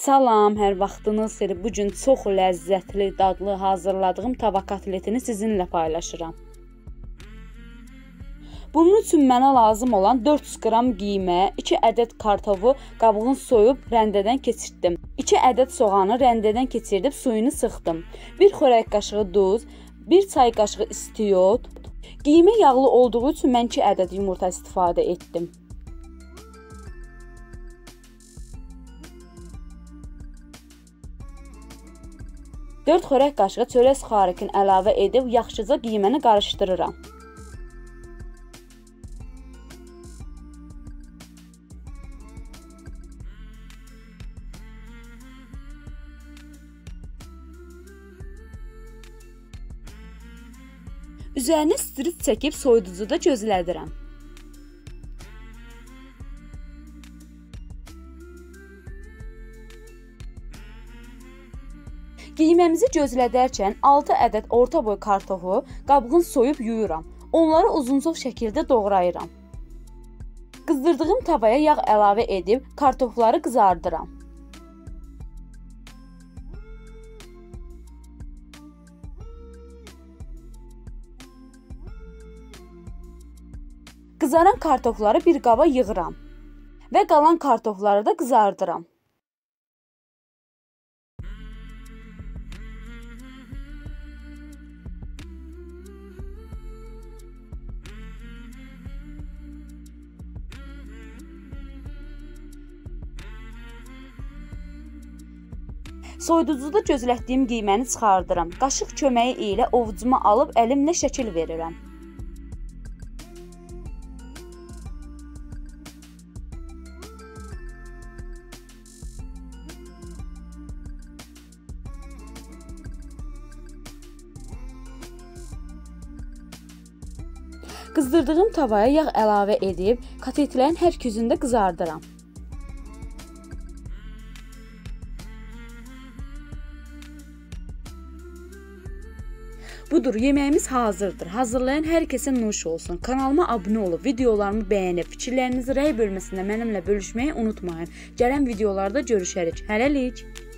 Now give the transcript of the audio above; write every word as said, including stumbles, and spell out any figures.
Salam, hər vaxtınız xeyir. Bu gün çox ləzzətli, dadlı hazırladığım tava kotletini sizinlə paylaşıram. Bunun üçün mənə lazım olan dörd yüz qram qiymə, iki ədəd kartofu qabığını soyub rəndədən keçirtdim. iki ədəd soğanı rəndədən keçirdib suyunu sıxdım. bir xörək qaşığı duz, bir çay qaşığı istiyot. Qiymə yağlı olduğu üçün mən iki ədəd yumurta istifadə etdim. dörd xörək qaşığı çörək suxarikini əlavə edib yaxşıca qiyməni qarışdırıram. Üzərinə strit çəkib soyuducuda gözlədirəm. Qiyməmizi gözlədərkən altı ədəd orta boy kartofu qabığını soyub yuyuram. Onları uzunsov şəkildə doğrayıram. Qızdırdığım tavaya yağ əlavə edib kartofları qızardıram. Qızaran kartofları bir qaba yığıram və qalan kartofları da qızardıram. Soyuducuda gözlətdiyim qiyməni çıxardıram. Qaşıq köməyi ilə ovucuma alıb əlimlə şəkil verirəm. Qızdırdığım tavaya yağ əlavə edib kotletlərin hər küzündə qızardıram. Budur, yeməyimiz hazırdır. Hazırlayan hər kəsə nuş olsun. Kanalıma abunə olub, videolarımı bəyənib, fikirlərinizi rəy bölməsində mənimlə bölüşməyi unutmayın. Gələn videolarda görüşərik. Hələlik.